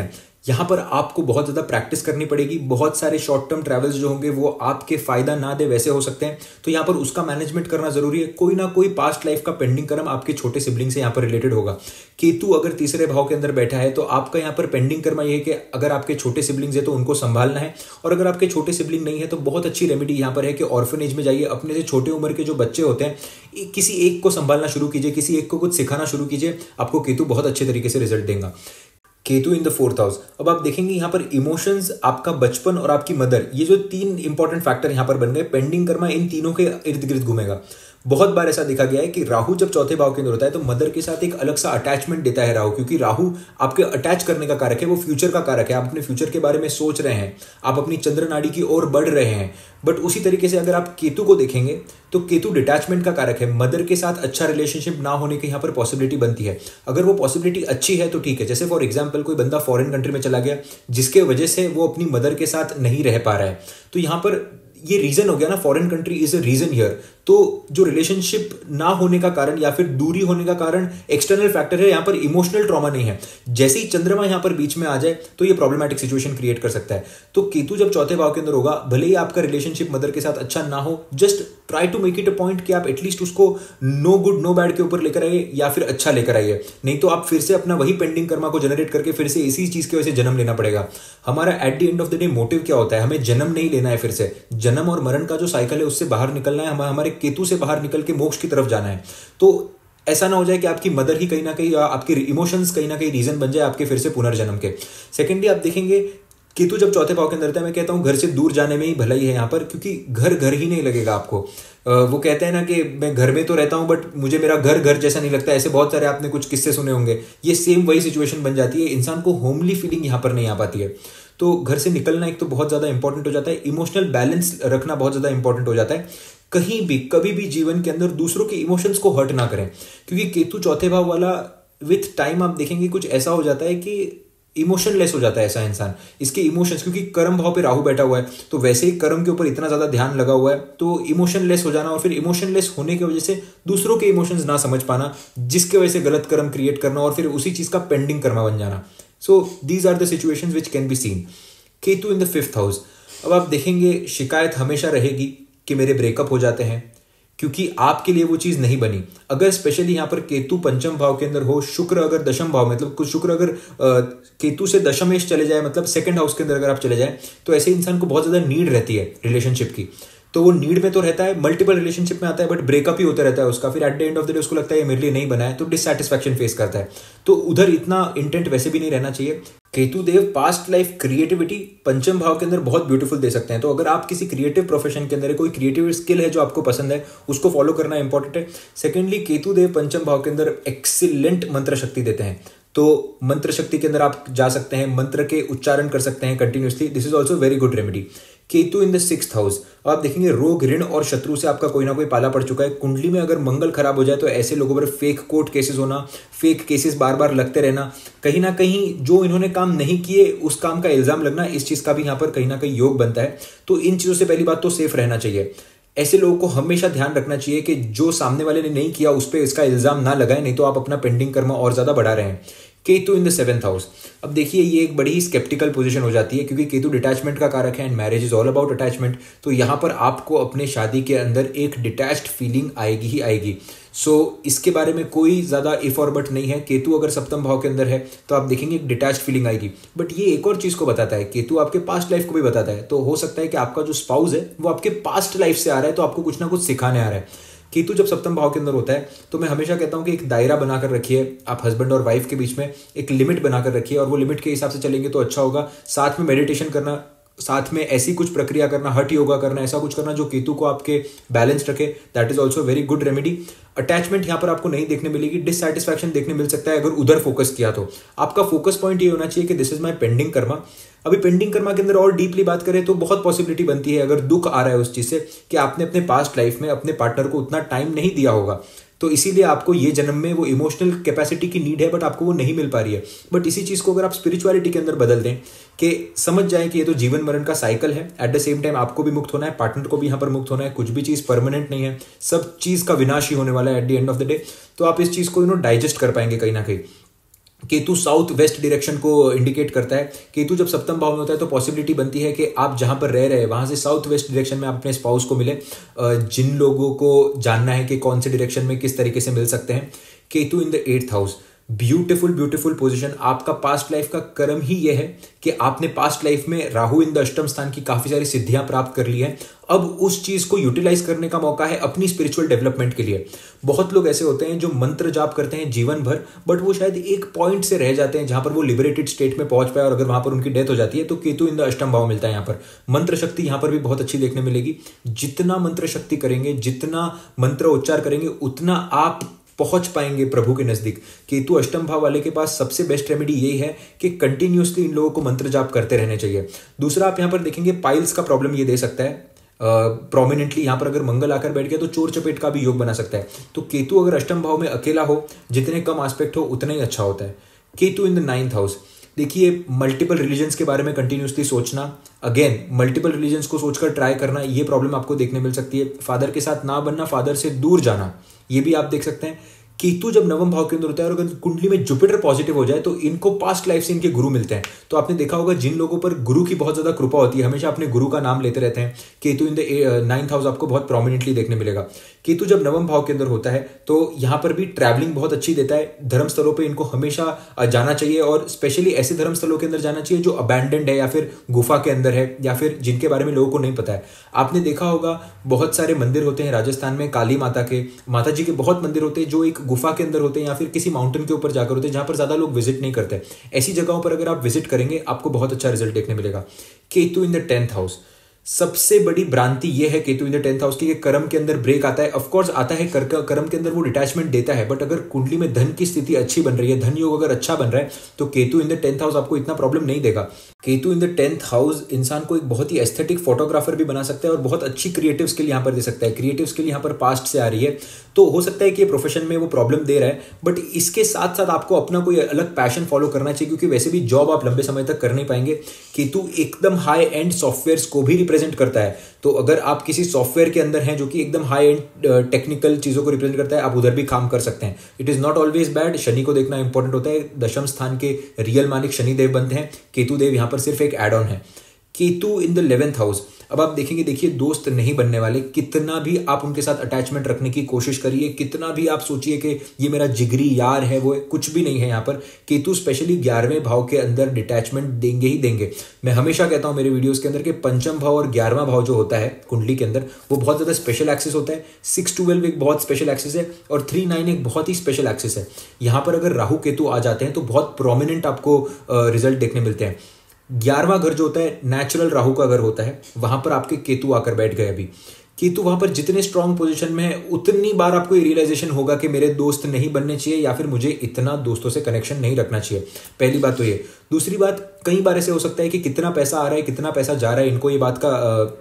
यहाँ पर आपको बहुत ज़्यादा प्रैक्टिस करनी पड़ेगी, बहुत सारे शॉर्ट टर्म ट्रैवल्स जो होंगे वो आपके फायदा ना दे वैसे हो सकते हैं, तो यहाँ पर उसका मैनेजमेंट करना जरूरी है। कोई ना कोई पास्ट लाइफ का पेंडिंग कर्म आपके छोटे सिबलिंग से यहाँ पर रिलेटेड होगा। केतु अगर तीसरे भाव के अंदर बैठा है तो आपका यहाँ पर पेंडिंग कर्म ये है कि अगर आपके छोटे सिबलिंग्स है तो उनको संभालना है, और अगर आपके छोटे सिबलिंग नहीं है तो बहुत अच्छी रेमेडी यहाँ पर है कि ऑर्फनेज में जाइए, अपने से छोटे उम्र के जो बच्चे होते हैं किसी एक को संभालना शुरू कीजिए, किसी एक को कुछ सिखाना शुरू कीजिए, आपको केतु बहुत अच्छे तरीके से रिजल्ट देगा। Ketu in the 4th house. अब आप देखेंगे यहाँ पर इमोशंस, आपका बचपन और आपकी मदर, ये जो 3 इंपॉर्टेंट फैक्टर यहाँ पर बन गए, पेंडिंग कर्मा इन तीनों के इर्द गिर्द घूमेगा। बहुत बार ऐसा देखा गया है कि राहु जब चौथे भाव के अंदर होता है तो मदर के साथ एक अलग सा अटैचमेंट देता है राहु, क्योंकि राहु आपके अटैच करने का कारक है, वो फ्यूचर का कारक है। आप अपने फ्यूचर के बारे में सोच रहे हैं, आप अपनी चंद्र नाड़ी की ओर बढ़ रहे हैं। बट उसी तरीके से अगर आप केतु को देखेंगे तो केतु डिटैचमेंट का कारक है, मदर के साथ अच्छा रिलेशनशिप ना होने की यहाँ पर पॉसिबिलिटी बनती है। अगर वो पॉसिबिलिटी अच्छी है तो ठीक है, जैसे फॉर एग्जाम्पल कोई बंदा फॉरेन कंट्री में चला गया जिसके वजह से वो अपनी मदर के साथ नहीं रह पा रहा है, तो यहाँ पर ये रीजन हो गया ना, foreign country is a reason here. तो जो रिलेशनशिप ना होने का कारण या फिर दूरी होने का कारण एक्सटर्नल फैक्टर है, यहाँ पर इमोशनल ट्रॉमा नहीं है। जैसे ही चंद्रमा यहाँ पर बीच में आ जाए तो ये प्रॉब्लमैटिक सिचुएशन क्रिएट कर सकता है। तो केतु जब चौथे भाव के अंदर होगा, भले ही आपका रिलेशनशिप मदर के साथ अच्छा ना हो, just try to make it a point कि आप एटलीस्ट उसको नो गुड नो बैड के ऊपर लेकर आइए या फिर अच्छा लेकर आइए, नहीं तो आप फिर से अपना वही पेंडिंग कर्मा को जनरेट करके फिर से इसी चीज की वजह से जन्म लेना पड़ेगा। हमारा at the end of the day motive क्या होता है? हमें जन्म नहीं लेना है, फिर से जन्म और मरण का जो साइकिल है उससे बाहर निकलना है, हमारे केतु से बाहर निकल के मोक्ष की तरफ जाना है। तो ऐसा ना हो जाए कि आपकी मदर ही कहीं ना कहीं, आपके इमोशंस कहीं ना कहीं रीजन बन जाए आपके फिर से पुनर्जन्म के। सेकेंडली आप देखेंगे केतु जब चौथे भाव के अंदर रहता है, मैं कहता हूं घर से दूर जाने में ही भलाई है यहाँ पर, क्योंकि घर घर ही नहीं लगेगा आपको। वो कहते हैं ना कि मैं घर में तो रहता हूं बट मुझे मेरा घर घर जैसा नहीं लगता, ऐसे बहुत सारे आपने कुछ किस्से सुने होंगे। ये सेम वही सिचुएशन बन जाती है, इंसान को होमली फीलिंग यहाँ पर नहीं आ पाती है। तो घर से निकलना एक तो बहुत ज्यादा इंपॉर्टेंट हो जाता है, इमोशनल बैलेंस रखना बहुत ज्यादा इंपॉर्टेंट हो जाता है। कहीं भी कभी भी जीवन के अंदर दूसरों के इमोशंस को हर्ट ना करें, क्योंकि केतु चौथे भाव वाला विथ टाइम आप देखेंगे कुछ ऐसा हो जाता है कि इमोशनलेस हो जाता है ऐसा इंसान। इसके इमोशंस, क्योंकि कर्म भाव पे राहु बैठा हुआ है तो वैसे ही कर्म के ऊपर इतना ज्यादा ध्यान लगा हुआ है, तो इमोशनलेस हो जाना और फिर इमोशनलेस होने की वजह से दूसरों के इमोशंस ना समझ पाना, जिसके वजह से गलत कर्म क्रिएट करना और फिर उसी चीज का पेंडिंग कर्मा बन जाना। So these are the situations which can be seen. Ketu in the 5th house. अब आप देखेंगे शिकायत हमेशा रहेगी कि मेरे ब्रेकअप हो जाते हैं, क्योंकि आपके लिए वो चीज नहीं बनी। अगर स्पेशली यहाँ पर केतु पंचम भाव के अंदर हो, शुक्र अगर दशम भाव, मतलब कुछ शुक्र अगर केतु से दशमेश चले जाए, मतलब 2nd हाउस के अंदर अगर आप चले जाए, तो ऐसे इंसान को बहुत ज्यादा नीड रहती है रिलेशनशिप की। तो वो नीड में तो रहता है, मल्टीपल रिलेशनशिप में आता है, बट ब्रेकअप ही होता रहता है उसका। फिर at the end of the day उसको लगता है ये मेरे लिए नहीं बना है, तो डिससैटिस्फैक्शन फेस करता है। तो उधर इतना इंटेंट वैसे भी नहीं रहना चाहिए। Ketu Dev past life creativity पंचम भाव के अंदर बहुत ब्यूटीफुल दे सकते हैं। तो अगर आप किसी क्रिएटिव प्रोफेशन के अंदर है, कोई क्रिएटिव स्किल है जो आपको पसंद है, उसको फॉलो करना इंपॉर्टेंट है। सेकेंडली केतु देव पंचम भाव के अंदर एक्सीलेंट मंत्र शक्ति देते हैं, तो मंत्र शक्ति के अंदर आप जा सकते हैं, मंत्र के उच्चारण कर सकते हैं continuously. This is also very good remedy. Ketu in the 6th house. अब आप देखेंगे रोग, ऋण और शत्रु से आपका कोई ना कोई पाला पड़ चुका है। कुंडली में अगर मंगल खराब हो जाए तो ऐसे लोगों पर फेक कोर्ट केसेस होना, फेक केसेस बार बार लगते रहना, कहीं ना कहीं जो इन्होंने काम नहीं किए उस काम का इल्जाम लगना, इस चीज का भी यहाँ पर कहीं ना कहीं योग बनता है। तो इन चीजों से पहली बात तो सेफ रहना चाहिए। ऐसे लोगों को हमेशा ध्यान रखना चाहिए कि जो सामने वाले ने नहीं किया उस पर इसका इल्जाम ना लगाए, नहीं तो आप अपना पेंडिंग कर्म और ज्यादा बढ़ा रहे हैं। Ketu in the 7th house. अब देखिए ये एक बड़ी ही स्केप्टिकल पोजीशन हो जाती है, क्योंकि केतु डिटैचमेंट का कारक है and marriage is all about attachment. तो यहाँ पर आपको अपने शादी के अंदर एक डिटैच्ड फीलिंग आएगी ही आएगी। सो इसके बारे में कोई ज्यादा इफ और बट नहीं है। केतु अगर सप्तम भाव के अंदर है तो आप देखेंगे एक डिटैच्ड फीलिंग आएगी। बट ये एक और चीज को बताता है, केतु आपके पास्ट लाइफ को भी बताता है। तो हो सकता है कि आपका जो स्पाउस है वो आपके पास्ट लाइफ से आ रहा है, तो आपको कुछ ना कुछ सिखाने आ रहा है। केतु जब सप्तम भाव के अंदर होता है तो मैं हमेशा कहता हूं कि एक दायरा बनाकर रखिए, आप हस्बैंड और वाइफ के बीच में एक लिमिट बनाकर रखिए, और वो लिमिट के हिसाब से चलेंगे तो अच्छा होगा। साथ में मेडिटेशन करना, साथ में ऐसी कुछ प्रक्रिया करना, हठ योगा करना, ऐसा कुछ करना जो केतु को आपके बैलेंस रखे, that is also very good remedy. Attachment यहाँ पर आपको नहीं देखने मिलेगी, डिससैटिस्फैक्शन देखने मिल सकता है अगर उधर फोकस किया तो। आपका फोकस पॉइंट ये होना चाहिए कि this is my pending karma. अभी पेंडिंग कर्मा के अंदर और डीपली बात करें तो बहुत पॉसिबिलिटी बनती है, अगर दुख आ रहा है उस चीज से कि आपने अपने पास्ट लाइफ में अपने पार्टनर को उतना टाइम नहीं दिया होगा, तो इसीलिए आपको ये जन्म में वो इमोशनल कैपेसिटी की नीड है बट आपको वो नहीं मिल पा रही है। बट इसी चीज को अगर आप स्पिरिचुअलिटी के अंदर बदल दें कि समझ जाएं कि ये तो जीवन मरण का साइकिल है, एट द सेम टाइम आपको भी मुक्त होना है, पार्टनर को भी यहाँ पर मुक्त होना है, कुछ भी चीज परमानेंट नहीं है, सब चीज का विनाश ही होने वाला है at the end of the day. तो आप इस चीज को डाइजेस्ट कर पाएंगे कहीं ना कहीं। केतु साउथ वेस्ट डायरेक्शन को इंडिकेट करता है। केतु जब सप्तम भाव में होता है तो पॉसिबिलिटी बनती है कि आप जहां पर रह रहे हैं वहां से साउथ वेस्ट डायरेक्शन में आप अपने स्पाउस को मिले। जिन लोगों को जानना है कि कौन से डायरेक्शन में किस तरीके से मिल सकते हैं, Ketu in the 8th house, beautiful position. आपका पास्ट लाइफ का कर्म ही यह है कि आपने पास्ट लाइफ में राहु इन द अष्टम स्थान की काफी सारी सिद्धियां प्राप्त कर ली हैं। अब उस चीज को यूटिलाइज करने का मौका है अपनी स्पिरिचुअल डेवलपमेंट के लिए। बहुत लोग ऐसे होते हैं जो मंत्र जाप करते हैं जीवन भर, बट वो शायद एक पॉइंट से रह जाते हैं जहां पर वो लिबरेटेड स्टेट में पहुंच पाए, और अगर वहां पर उनकी डेथ हो जाती है तो केतु इन द अष्टम भाव मिलता है। यहाँ पर मंत्र शक्ति यहाँ पर भी बहुत अच्छी देखने मिलेगी। जितना मंत्र शक्ति करेंगे, जितना मंत्र उच्चार करेंगे, उतना आप पहुंच पाएंगे प्रभु के नजदीक। केतु अष्टम भाव वाले के पास सबसे बेस्ट रेमेडी यही है कि कंटिन्यूसली इन लोगों को मंत्र जाप करते रहने चाहिए। दूसरा, आप यहां पर देखेंगे पाइल्स का प्रॉब्लम ये दे सकता है प्रोमिनेंटली। यहां पर अगर मंगल आकर बैठ गया तो चोर चपेट का भी योग बना सकता है। तो केतु अगर अष्टम भाव में अकेला हो, जितने कम एस्पेक्ट हो उतना ही अच्छा होता है। Ketu in the 9th house, देखिए मल्टीपल रिलीजन्स के बारे में कंटिन्यूसली सोचना, अगेन मल्टीपल रिलीजन्स को सोचकर ट्राई करना, ये प्रॉब्लम आपको देखने मिल सकती है। फादर के साथ ना बनना, फादर से दूर जाना, ये भी आप देख सकते हैं। केतु जब नवम भाव के अंदर होता है और अगर कुंडली में जुपिटर पॉजिटिव हो जाए तो इनको पास्ट लाइफ से इनके गुरु मिलते हैं। तो आपने देखा होगा जिन लोगों पर गुरु की बहुत ज्यादा कृपा होती है, हमेशा अपने गुरु का नाम लेते रहते हैं। Ketu in the 9th house आपको बहुत प्रोमिनेंटली देखने मिलेगा। केतु जब नवम भाव के अंदर होता है तो यहाँ पर भी ट्रैवलिंग बहुत अच्छी देता है। धर्म स्थलों पर इनको हमेशा जाना चाहिए, और स्पेशली ऐसे धर्म स्थलों के अंदर जाना चाहिए जो अबैंडन्ड है या फिर गुफा के अंदर है, या फिर जिनके बारे में लोगों को नहीं पता है। आपने देखा होगा बहुत सारे मंदिर होते हैं राजस्थान में, काली माता के, माता जी के बहुत मंदिर होते हैं जो एक गुफा के अंदर होते हैं या फिर किसी माउंटेन के ऊपर जाकर होते हैं जहां पर ज्यादा लोग विजिट नहीं करते। ऐसी जगहों पर अगर आप विजिट करेंगे आपको बहुत अच्छा रिजल्ट देखने मिलेगा। Ketu in the 10th house, सबसे बड़ी भ्रांति यह है Ketu in the 10th house की कि कर्म के अंदर ब्रेक आता है। ऑफकोर्स आता है, कर्म के अंदर वो डिटैचमेंट देता है, बट अगर कुंडली में धन की स्थिति अच्छी बन रही है, धन योग अगर अच्छा बन रहा है, तो Ketu in the 10th house आपको इतना प्रॉब्लम नहीं देगा। Ketu in the 10th house इंसान को एक बहुत ही एस्थेटिक फोटोग्राफर भी बना सकता है और बहुत अच्छी क्रिएटिव स्किल यहाँ पर दे सकता है। क्रिएटिव स्किल यहाँ पर पास्ट से आ रही है, तो हो सकता है कि प्रोफेशन में वो प्रॉब्लम दे रहा है, बट इसके साथ साथ आपको अपना कोई अलग पैशन फॉलो करना चाहिए, क्योंकि वैसे भी जॉब आप लंबे समय तक कर नहीं पाएंगे। केतु एकदम हाई एंड सॉफ्टवेयर को भी रिप्रेजेंट करता है, तो अगर आप किसी सॉफ्टवेयर के अंदर हैं जो कि एकदम हाई एंड टेक्निकल चीजों को रिप्रेजेंट करता है, आप उधर भी काम कर सकते हैं। It is not always bad. Shani को देखना इंपॉर्टेंट होता है। दशम स्थान के रियल मालिक शनि देव बनते हैं, केतु देव यहाँ पर सिर्फ एक एड ऑन है। Ketu in the 11th house, अब आप देखेंगे, देखिए दोस्त नहीं बनने वाले, कितना भी आप उनके साथ अटैचमेंट रखने की कोशिश करिए, कितना भी आप सोचिए कि ये मेरा जिगरी यार है, वो कुछ भी नहीं है। यहाँ पर केतु स्पेशली 11वें भाव के अंदर डिटैचमेंट देंगे ही देंगे। मैं हमेशा कहता हूं मेरे वीडियोस के अंदर कि पंचम भाव और 11वां भाव जो होता है कुंडली के अंदर, वो बहुत ज्यादा स्पेशल एक्सिस होता है। 6-12 एक बहुत स्पेशल एक्सिस है और 3-9 एक बहुत ही स्पेशल एक्सिस है। यहां पर अगर राहु केतु आ जाते हैं तो बहुत प्रोमिनेंट आपको रिजल्ट देखने मिलते हैं। 11वां घर जो होता है नेचुरल राहु का घर होता है, वहां पर आपके केतु आकर बैठ गए। अभी केतु वहां पर जितने स्ट्रांग पोजीशन में है उतनी बार आपको रियलाइजेशन होगा कि मेरे दोस्त नहीं बनने चाहिए या फिर मुझे इतना दोस्तों से कनेक्शन नहीं रखना चाहिए। पहली बात तो ये। दूसरी बात, कई बार ऐसे हो सकता है कि कितना पैसा आ रहा है कितना पैसा जा रहा है, इनको ये बात का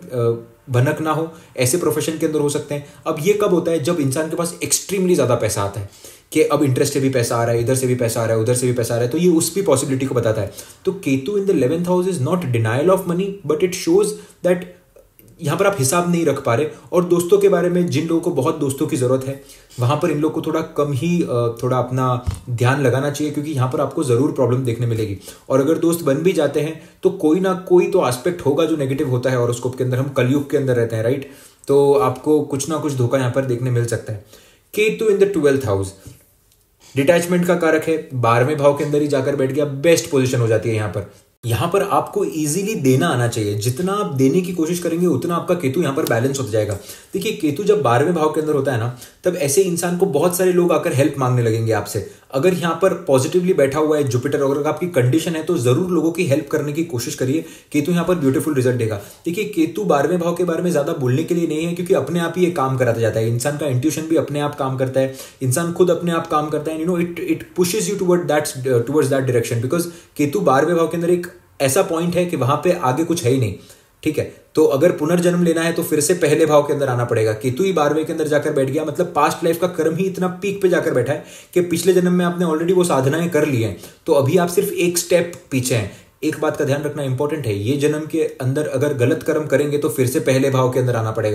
भनक ना हो, ऐसे प्रोफेशन के अंदर हो सकते हैं। अब ये कब होता है? जब इंसान के पास एक्सट्रीमली ज्यादा पैसा आता है कि अब इंटरेस्ट से भी पैसा आ रहा है, इधर से भी पैसा आ रहा है, उधर से भी पैसा आ रहा है, तो ये उस भी पॉसिबिलिटी को बताता है। तो Ketu in the 11th house is not denial of money, but it shows that यहां पर आप हिसाब नहीं रख पा रहे। और दोस्तों के बारे में, जिन लोगों को बहुत दोस्तों की जरूरत है, वहां पर इन लोगों को थोड़ा कम ही थोड़ा अपना ध्यान लगाना चाहिए, क्योंकि यहां पर आपको जरूर प्रॉब्लम देखने मिलेगी। और अगर दोस्त बन भी जाते हैं तो कोई ना कोई तो एस्पेक्ट होगा जो नेगेटिव होता है हॉरोस्कोप के अंदर। हम कलयुग के अंदर रहते हैं, राइट? तो आपको कुछ ना कुछ धोखा यहां पर देखने मिल सकता है। Ketu in the 12th house detachment का कारक है, 12वें भाव के अंदर ही जाकर बैठ गया, बेस्ट पोजीशन हो जाती है यहां पर आपको इजीली देना आना चाहिए। जितना आप देने की कोशिश करेंगे उतना आपका केतु यहां पर बैलेंस होता जाएगा। देखिए केतु जब 12वें भाव के अंदर होता है ना, तब ऐसे इंसान को बहुत सारे लोग आकर हेल्प मांगने लगेंगे आपसे। अगर यहां पर पॉजिटिवली बैठा हुआ है जुपिटर, अगर आपकी कंडीशन है तो जरूर लोगों की हेल्प करने की कोशिश करिए। केतु यहां पर ब्यूटीफुल रिजल्ट देगा। देखिए केतु 12वें भाव के बारे में ज्यादा बोलने के लिए नहीं है, क्योंकि अपने आप ही ये काम कराता जाता है। इंसान का इंट्यूशन भी अपने आप काम करता है, इंसान खुद अपने आप काम करता है। You know it pushes you towards that direction, because Ketu 12वें भाव के अंदर एक ऐसा पॉइंट है कि वहां पे आगे कुछ है ही नहीं। ठीक है, तो अगर पुनर्जन्म लेना है तो फिर से पहले भाव के अंदर आना पड़ेगा। केतु ही 12वें के अंदर जाकर बैठ गया, मतलब पास्ट लाइफ का कर्म ही इतना पीक पे जाकर बैठा है कि पिछले जन्म में आपने ऑलरेडी वो साधनाएं कर ली हैं, तो अभी आप सिर्फ एक स्टेप पीछे हैं। एक बात का ध्यान रखना इंपॉर्टेंट है, ये जन्म के अंदर अगर गलत कर्म करेंगे तो फिर से पहले भाव के अंदर आना पड़ेगा।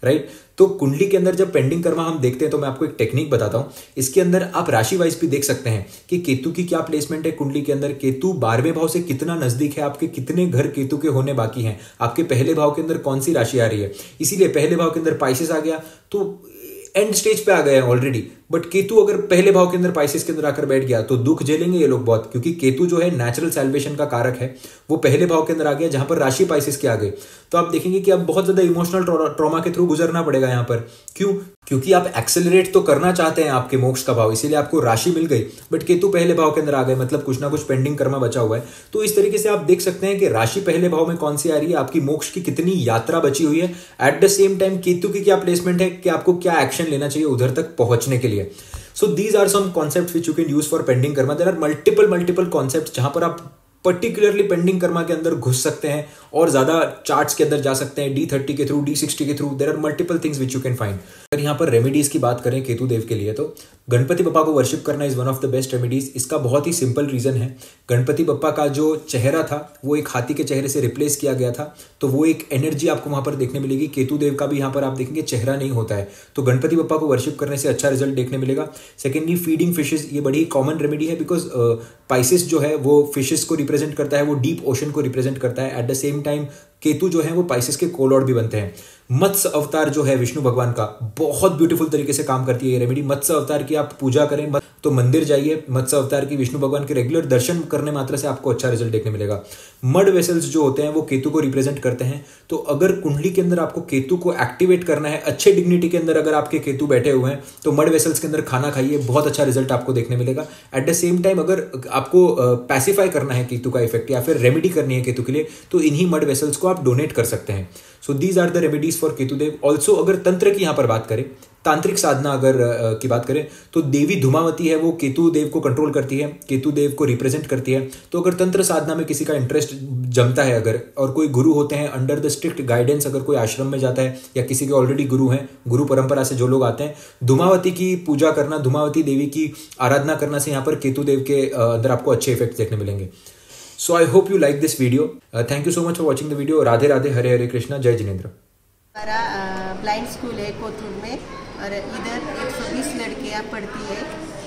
राइट। तो कुंडली के अंदर जब पेंडिंग कर्मा हम देखते हैं तो मैं आपको एक टेक्निक बताता हूं। इसके अंदर आप राशि वाइज भी देख सकते हैं कि केतु की क्या प्लेसमेंट है कुंडली के अंदर, केतु 12वें भाव से कितना नजदीक है, आपके कितने घर केतु के होने बाकी हैं, आपके पहले भाव के अंदर कौन सी राशि आ रही है। इसीलिए पहले भाव के अंदर पाइसेस आ गया तो एंड स्टेज पे आ गए हैं ऑलरेडी। बट केतु अगर पहले भाव के अंदर पाइसेस के अंदर आकर बैठ गया तो दुख झेलेंगे ये लोग बहुत, क्योंकि केतु जो है नेचुरल सैल्वेशन का कारक है, वो पहले भाव के अंदर आ गया जहां पर राशि पाइसेस के आ गए। तो आप देखेंगे कि अब बहुत ज्यादा इमोशनल ट्रॉमा के थ्रू गुजरना पड़ेगा यहां पर। क्यों? क्योंकि आप एक्सेलरेट तो करना चाहते हैं आपके मोक्ष का भाव, इसीलिए आपको राशि मिल गई, बट केतु पहले भाव के अंदर आ गए, मतलब कुछ ना कुछ पेंडिंग कर्मा बचा हुआ है। तो इस तरीके से आप देख सकते हैं कि राशि पहले भाव में कौन सी आ रही है, आपकी मोक्ष की कितनी यात्रा बची हुई है। At the same time Ketu की क्या प्लेसमेंट है कि आपको क्या एक्शन लेना चाहिए उधर तक पहुंचने के लिए। So these are some concepts which you can use for pending karma. There are multiple concepts जहां पर आप पर्टिकुलरली पेंडिंग कर्मा के अंदर घुस सकते हैं और ज्यादा चार्ट्स के अंदर जा सकते हैं, D30 के थ्रू, D60 के through. There are multiple things which you can find. अगर यहाँ पर रेमेडीज की बात करें केतु देव के लिए तो गणपति बप्पा को वर्शिप करना is one of the best remedies. इसका बहुत ही सिंपल रीजन है, गणपति बप्पा का जो चेहरा था वो एक हाथी के चेहरे से रिप्लेस किया गया था, तो वो एक एनर्जी आपको वहां पर देखने मिलेगी। केतु देव का भी यहाँ पर आप देखेंगे चेहरा नहीं होता है, तो गणपति बप्पा को वर्शिप करने से अच्छा रिजल्ट देखने मिलेगा। सेकेंडली फीडिंग फिशेज, ये बड़ी कॉमन रेमेडी है बिकॉज पाइसेस जो है वो फिशेस को रिप्रेजेंट करता है, वो डीप ओशन को रिप्रेजेंट करता है। At the same time Ketu जो है वो पाइसेस के कोलॉर्ड भी बनते हैं। मत्स्य अवतार जो है विष्णु भगवान का, बहुत ब्यूटीफुल तरीके से काम करती है ये रेमेडी। मत्स्य अवतार की आप पूजा करें तो मंदिर जाइए, मत्स्य अवतार की विष्णु भगवान के रेगुलर दर्शन करने मात्र से आपको अच्छा रिजल्ट देखने मिलेगा। मड वेसल्स जो होते हैं वो केतु को रिप्रेजेंट करते हैं, तो अगर कुंडली के अंदर आपको केतु को एक्टिवेट करना है, अच्छे डिग्निटी के अंदर अगर आपके केतु बैठे हुए हैं तो मड वेसल्स के अंदर खाना खाइए, बहुत अच्छा रिजल्ट आपको देखने मिलेगा। एट द सेम टाइम अगर आपको पैसिफाई करना है केतु का इफेक्ट या फिर रेमेडी करनी है केतु के लिए, तो इन्हीं मड वेसल्स को आप डोनेट कर सकते हैं। So these are the remedies for Ketu Dev. Also अगर तंत्र की यहां पर बात करें, तांत्रिक साधना अगर की बात करें तो देवी धूमावती है, वो केतु देव को कंट्रोल करती है, केतु देव को रिप्रेजेंट करती है। तो अगर तंत्र साधना में किसी का इंटरेस्ट जमता है अगर, और कोई गुरु होते हैं अंडर द स्ट्रिक्ट गाइडेंस, अगर कोई आश्रम में जाता है या किसी के ऑलरेडी गुरु हैं, गुरु परंपरा से जो लोग आते हैं, धूमावती की पूजा करना, धूमावती देवी की आराधना करना से यहाँ पर केतु देव के अंदर आपको अच्छे इफेक्ट देखने मिलेंगे। So I hope you like this video. Thank you so much for watching the video. Radhe Radhe, हरे हरे कृष्णा, जय जिनेंद्र। हमारा ब्लाइंड स्कूल है कोथरूड में, और इधर 120 लड़कियां पढ़ती है,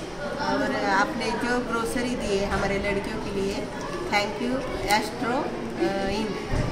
और आपने जो ग्रोसरी दी है हमारे लड़कियों के लिए, थैंक यू एस्ट्रो इंक।